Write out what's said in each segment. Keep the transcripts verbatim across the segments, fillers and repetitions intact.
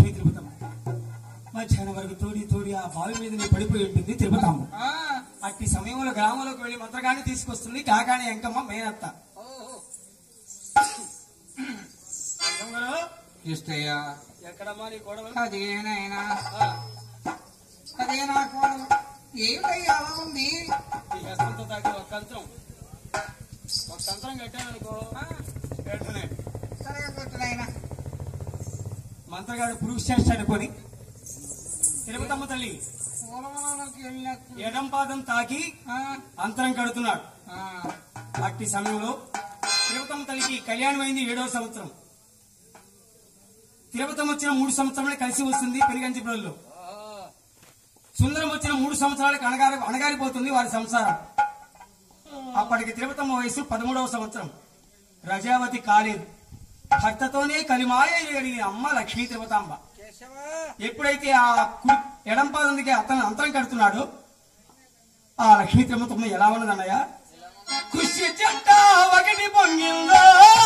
లక్ష్మీ తిరుపతమ్మ మధ్యాహ్నం వరకు తోడి తోడి ఆ బావి మీద పడిపోయి ఉంటుంది తిరుపతమ్మ. అట్టి సమయంలో గ్రామంలోకి వెళ్లి మంత్రగాన్ని తీసుకొస్తుంది కాకాని ఎంకమ్మ మేనత్త. ఎక్కడమ్మా నీ గొడవ? అదేనైనా అదే నా కోడలు ఏమిటయ్యా అలా ఉంది? ఈ హస్తంతో తాకి ఒక కంత్రం ఒక కంత్రం కట్టాననుకో వెంటనే సరిగా కొట్టునైనా మంత్రగాడు పురుగు చేష్ట అనుకొని తిరుపతమ్మ తల్లి పూలవనంలోకి వెళ్ళినట్టు ఎడం పాదం తాకి అంతరం కడుతున్నాడు. అట్టి సమయంలో తిరుపతమ్మ తల్లికి కళ్యాణం అయింది ఏడవ సంవత్సరం. తిరుపతమ్మ వచ్చిన మూడు సంవత్సరాలే కలిసి వస్తుంది పెరిగంచిపురంలో. సుందరం వచ్చిన మూడు సంవత్సరాలకు అణగారి అణగారిపోతుంది వారి సంసారం. అప్పటికి తిరుపతమ్మ వయసు పదమూడవ సంవత్సరం. రజావతి కాలేదు. భర్తతోనే కలిమాయ అడిగిన అమ్మ లక్ష్మీ తిరుపతాంబ. ఎప్పుడైతే ఆ ఎడంపాదందికి అతను అంతరం కడుతున్నాడు ఆ లక్ష్మీ తిరుపతమ్మ ఎలా ఉన్నదన్నయ్య? కృషి చెట్ట ఒకటి పొంగిందో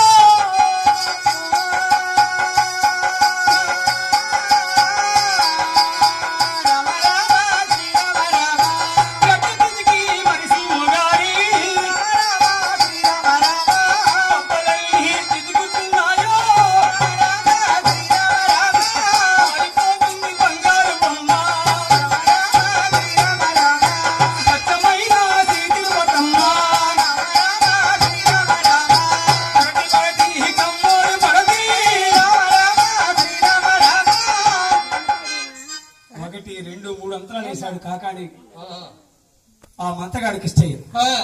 కాకాడి ఆ మంత్రగాడికి ఇష్టయ్య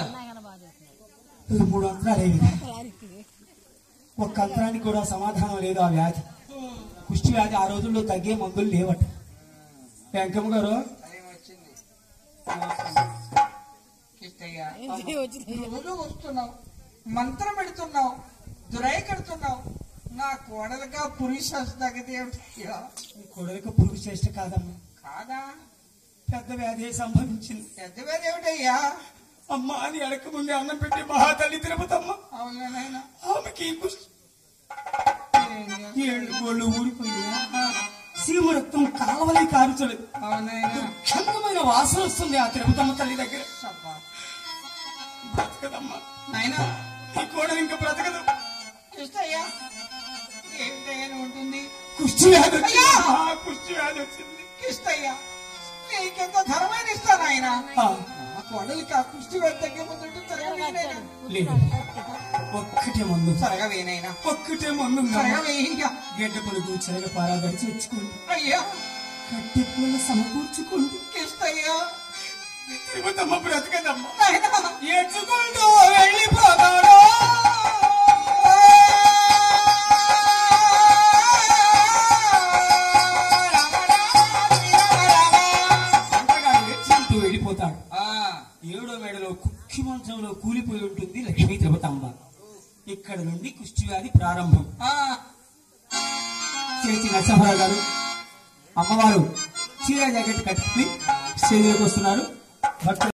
మూడు అంతరాలు ఏవి ఒక్క అంతరానికి కూడా సమాధానం లేదు. ఆ వ్యాధి కుష్టి వ్యాధి ఆ రోజుల్లో తగ్గే మందులు లేవట. వెంకమ్మ గారు రోజు వస్తున్నావు మంత్రం పెడుతున్నావు దురాయి కడుతున్నావు నా కోడలుగా పురుష తగ్గది ఏమిటయ్యా? కోడలికి పురుగు చేష్ట కాదమ్మా. కాదా? పెద్ద వ్యాధి సంభవించింది. పెద్ద వ్యాధి ఏమిటయ్యా? అమ్మ అని అడక ముందే అన్నం పెట్టి మహాతల్లి తిరుపతమ్మ అవునా ఆమెకి ఏళ్ళు గోళ్ళు ఊడిపోయినా సీమ రక్తం కాలవలే కారుచలేదు. క్షంగమైన వాసన వస్తుంది ఆ తిరుపతమ్మ తల్లి దగ్గర. బ్రతకదమ్మా నాయనా ఈ కోడలు ఇంకా బ్రతకదు. చూస్తాయ్యా ఏమిటయ్యా ఉంటుంది? కుష్టి వ్యాధి వచ్చింది. కుష్టి వ్యాధి వచ్చింది. ఇస్తయ్యా నీకెంత ధర్మైన ఇస్తాను ఆయన కోడలికి ఆ కుష్టి వ్యాధి తగ్గే ముందు లేదు ఒక్కటే మందు సరగా వేనైనా ఒక్కటే మందు సరగా వేయ్యా. గడ్డ పొడుగు చెరగ పారాగడి చేర్చుకోండి. అయ్యా కట్టె పూల సమకూర్చుకోండి. ఇస్తయ్యా తిరుపతమ్మ బ్రతకదమ్మా. ఏడ్చుకుంటూ వెళ్ళిపోతాడు. వెళ్ళిపోతాడు. ఏడో మేడలో కుక్కి మంచంలో కూలిపోయి ఉంటుంది లక్ష్మీ తిరుపతమ్మ. ఇక్కడ నుండి కుష్టి వ్యాధి ప్రారంభం. చేసి నరసింహరావు గారు అమ్మవారు చీర జాకెట్ కట్టుకుని స్టేజ్ వస్తున్నారు.